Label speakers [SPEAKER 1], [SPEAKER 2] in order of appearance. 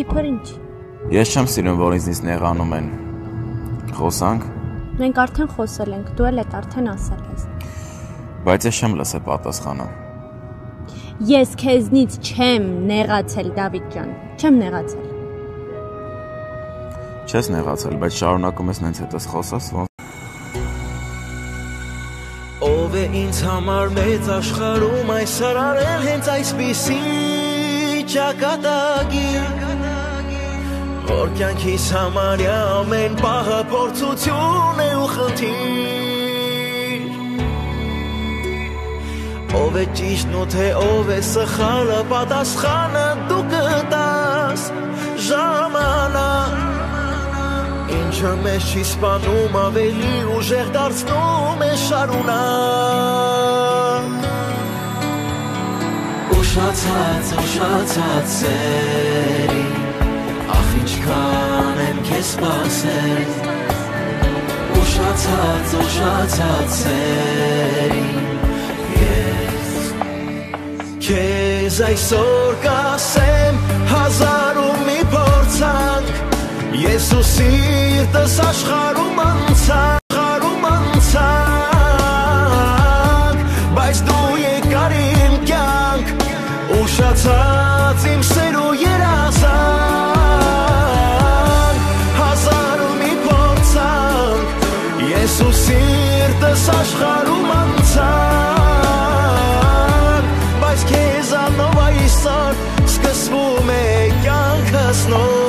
[SPEAKER 1] Իբր ինչ։
[SPEAKER 2] Ես չեմ սիրում, որ ինձնից նեղանում են։ Խոսանք։
[SPEAKER 1] Մենք արդեն խոսել ենք, դու էլ էդ արդեն ասել ես։
[SPEAKER 2] Բայց ես չեմ լսել պատասխանը։
[SPEAKER 1] Ես քեզնից չեմ նեղացել, Դավիթ ջան, չեմ նեղացել։
[SPEAKER 2] Չես նեղացել, բայց շարունակում ես նենց հետս խոսես, ոնց
[SPEAKER 3] Ով է ինձ համար մեծ աշխարհում այս արարել հենց այսպիսի ճակատագիր Որ կյանքիս համարյա ամեն պահը փորձություն է ու խնդիր Ով է ճիշտն ու թե ով է սխալը պատասխանը դու կտաս ժամանակ Ինչը մեզ չի սպանում ավելի ուժեղ դարձնում է շարունակ Ուշացած սերի Ախ ինչքան եմ քեզ սպասել Ուշացած սերի Ես քեզ այսօր կասեմ հազար ու մի փորձանք Ես ու սիրտս աշխարհում անցանք Բայց դու եկար իմ կյանք Ուշացած իմ սերու երազանք Հազար ու մի փորձանք Ես ու սիրտս աշխարհում անցանք Բայց քեզանով այսօր սկսվում է կյանքս նոր